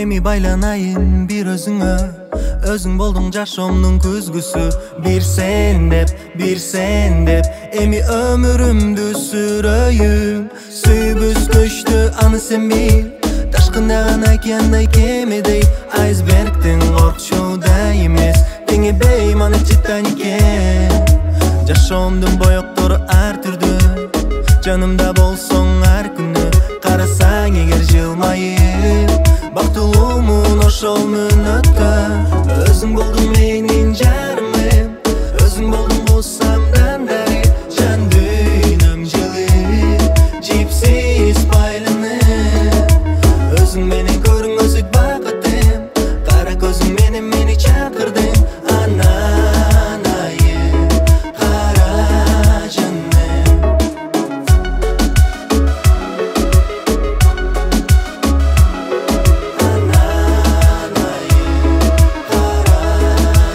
Эми байланайын бир өзүңө, өзүң болдуң жашоомдун күзгүсү. Бир sen деп, эми өмүрүмдү сүрөйүн. Сүйбүз көчтү, аны сен бил. Ташкындаган океандай кемедей, айсбергдин коркчуда эмес, теңи бейманы Титаник экен. Жашоомдун боектору ар түрдүү, жанымда болсоң ар күнү. Карасаң эгер жылмайып, бактылуумун ошол мүнөткө. Өзүң болдуң менин жарымым, өзүң болдуң кусамдан дари. Жан дүйнөм жылып, жипсиз байланып. Өзүң менен көрүнгөзүк бакытым, кара көзүң менен мени чакырдың. Ананайым, кара жаным. Ананайым, кара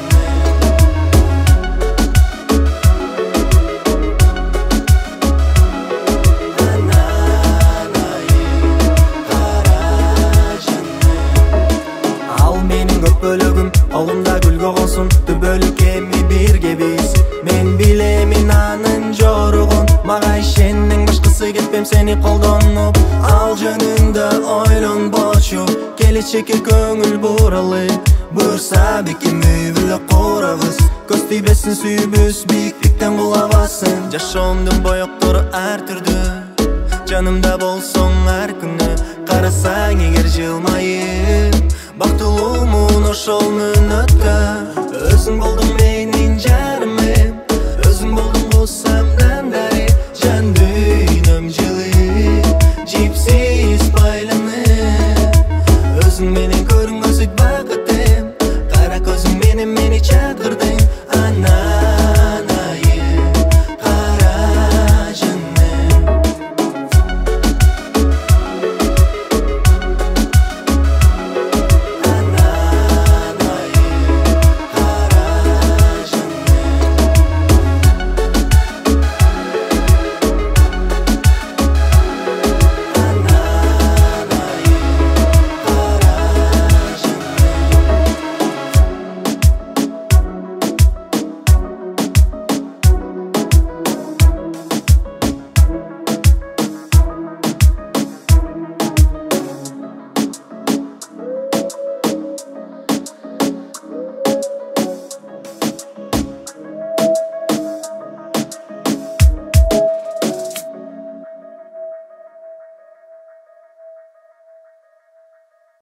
жаным. Ал менин көп бөлөгүм, колумда гүлгө консун. Түбөлүк эми бирге биз, мен билемин анын жоругун. Мага ишендең, башкысы кетпем сени колдонуп. Ал жөнүндө ойлонбочу, келечекке көңүл буралы. Буюрса бекем үй бүлө курабыз, көз тийбесин сүйбүз, бийиктиктен кулабасын. Жашоомдун боектору ар түрдүү, жанымда болсоң ар күнү. Карасаң эгер жылмайып, бактылуумун ошол мүнөткө. Өзүң болдуң менин жарымым, өзүң болдуң кусам